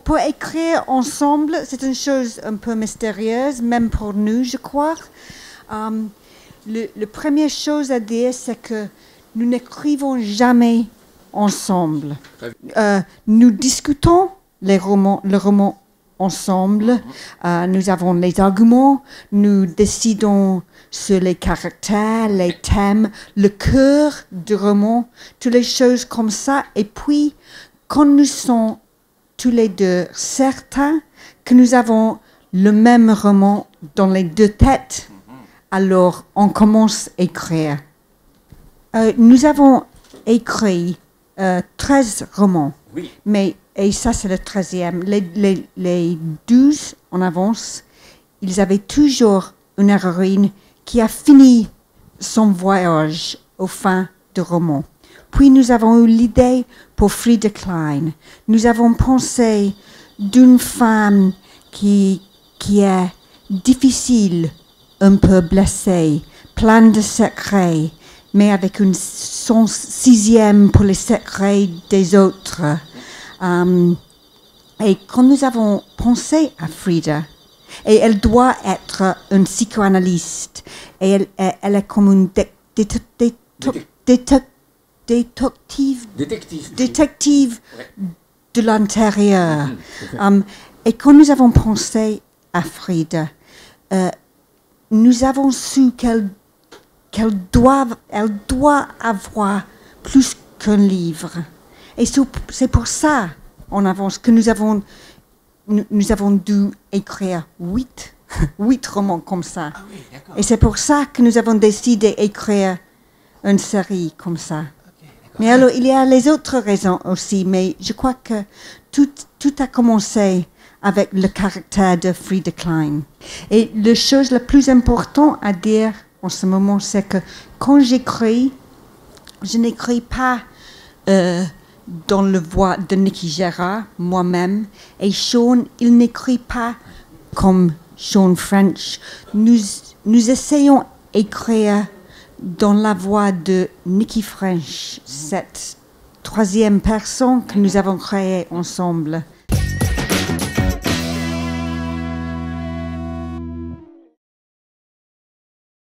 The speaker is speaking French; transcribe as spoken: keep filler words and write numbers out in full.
pour écrire ensemble, c'est une chose un peu mystérieuse, même pour nous, je crois. Um, le, la première chose à dire, c'est que nous n'écrivons jamais ensemble. Euh, nous discutons les romans, le roman ensemble. Euh, nous avons les arguments, nous décidons sur les caractères, les thèmes, le cœur du roman, toutes les choses comme ça. Et puis, quand nous sommes tous les deux certains que nous avons le même roman dans les deux têtes, alors on commence à écrire. Euh, nous avons écrit euh, treize romans, oui. mais et ça c'est le treizième. Les, les, les douze en avance, ils avaient toujours une héroïne qui a fini son voyage au fin du roman. Puis nous avons eu l'idée pour Frida Klein. Nous avons pensé d'une femme qui, qui est difficile, un peu blessée, pleine de secrets, mais avec une son sixième pour les secrets des autres. Um, et quand nous avons pensé à Frida, et elle doit être une psychanalyste, et elle, elle, elle est comme une dé, dé, dé, dé, dé, détective, détective, détective ouais. de l'intérieur. Mmh, um, et quand nous avons pensé à Frida, euh, nous avons su qu'elle qu'elle doit, elle doit avoir plus qu'un livre. Et c'est pour ça, en avance, que nous avons, nous, nous avons dû écrire huit, huit romans comme ça. Ah oui, et c'est pour ça que nous avons décidé d'écrire une série comme ça. Okay, mais alors, il y a les autres raisons aussi, mais je crois que tout, tout a commencé avec le caractère de Frida Klein. Et la chose la plus importante à dire en ce moment, c'est que quand j'écris, je n'écris pas euh, dans la voix de Nicky Gérard, moi-même, et Sean, il n'écrit pas comme Sean French. Nous, nous essayons d'écrire dans la voix de Nicky French, cette troisième personne que nous avons créée ensemble.